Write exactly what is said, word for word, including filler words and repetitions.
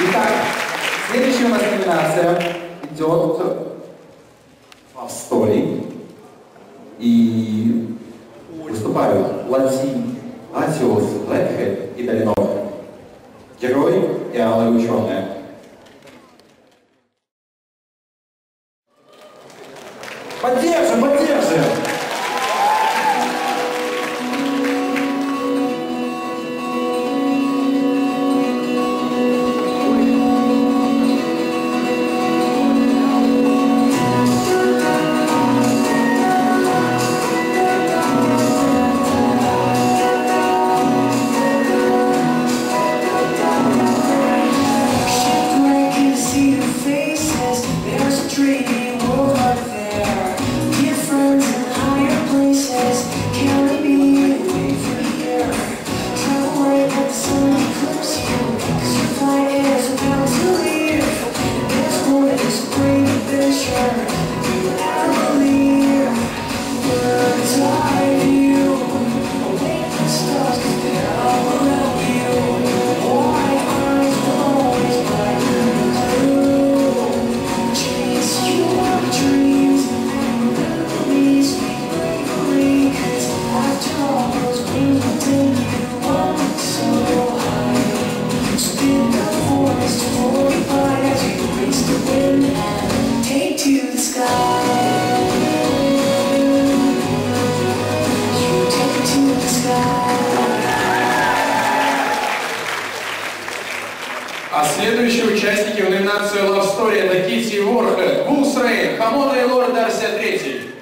Итак, следующая у нас номинация идет Love Story. И выступают Латин, Атиос, Блэкхед и Долинов. Герой и алая ученая. Поддержим, поддержим! А следующие участники в номинации Love Story — это Кити Ворхед, Вулс Рейн, Хамона и Лорд Дарси третий.